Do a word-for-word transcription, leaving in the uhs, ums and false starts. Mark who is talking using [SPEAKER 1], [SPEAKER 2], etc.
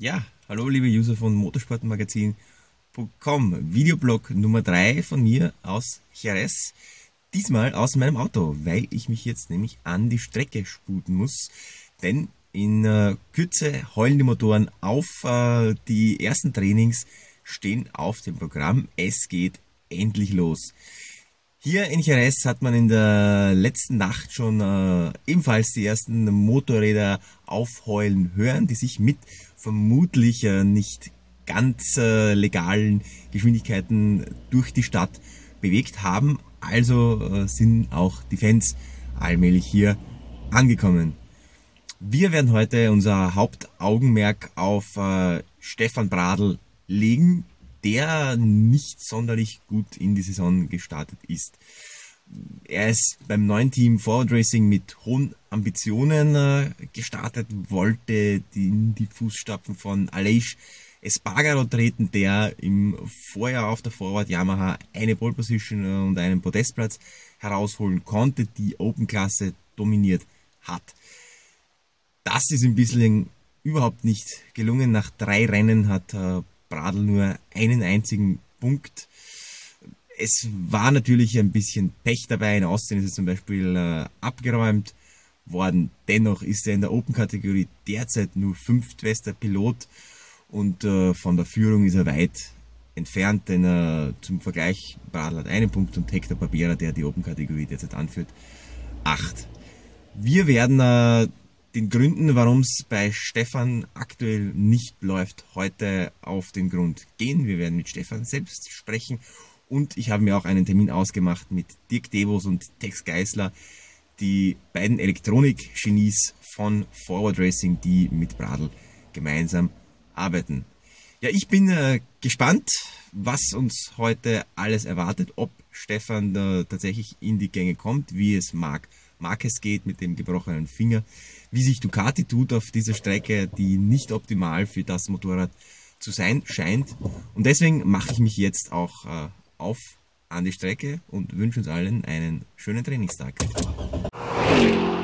[SPEAKER 1] Ja, hallo liebe User von motorsportmagazin punkt com. Videoblog Nummer drei von mir aus Jerez. Diesmal aus meinem Auto, weil ich mich jetzt nämlich an die Strecke sputen muss. Denn in äh, Kürze heulen die Motoren auf. Äh, die ersten Trainings stehen auf dem Programm. Es geht endlich los. Hier in Jerez hat man in der letzten Nacht schon äh, ebenfalls die ersten Motorräder aufheulen hören, die sich mit vermutlich äh, nicht ganz äh, legalen Geschwindigkeiten durch die Stadt bewegt haben. Also äh, sind auch die Fans allmählich hier angekommen. Wir werden heute unser Hauptaugenmerk auf äh, Stefan Bradl legen, der nicht sonderlich gut in die Saison gestartet ist. Er ist beim neuen Team Forward Racing mit hohen Ambitionen äh, gestartet, wollte die, in die Fußstapfen von Aleix Espargaro treten, der im Vorjahr auf der Forward Yamaha eine Pole Position und einen Podestplatz herausholen konnte, die Open-Klasse dominiert hat. Das ist ein bisschen überhaupt nicht gelungen. Nach drei Rennen hat äh, Bradl nur einen einzigen Punkt. Es war natürlich ein bisschen Pech dabei. In Austin ist er zum Beispiel äh, abgeräumt worden. Dennoch ist er in der Open-Kategorie derzeit nur fünftbester Pilot und äh, von der Führung ist er weit entfernt, denn äh, zum Vergleich, Bradl hat einen Punkt und Hector Barbera, der die Open-Kategorie derzeit anführt, acht. Wir werden äh, den Gründen, warum es bei Stefan aktuell nicht läuft, heute auf den Grund gehen. Wir werden mit Stefan selbst sprechen und ich habe mir auch einen Termin ausgemacht mit Dirk Devos und Tex Geisler, die beiden Elektronik-Genies von Forward Racing, die mit Bradl gemeinsam arbeiten. Ja, ich bin äh, gespannt, was uns heute alles erwartet, ob Stefan äh, tatsächlich in die Gänge kommt, wie es Marc Marquez geht mit dem gebrochenen Finger, wie sich Ducati tut auf dieser Strecke, die nicht optimal für das Motorrad zu sein scheint. Und deswegen mache ich mich jetzt auch äh, auf an die Strecke und wünsche uns allen einen schönen Trainingstag.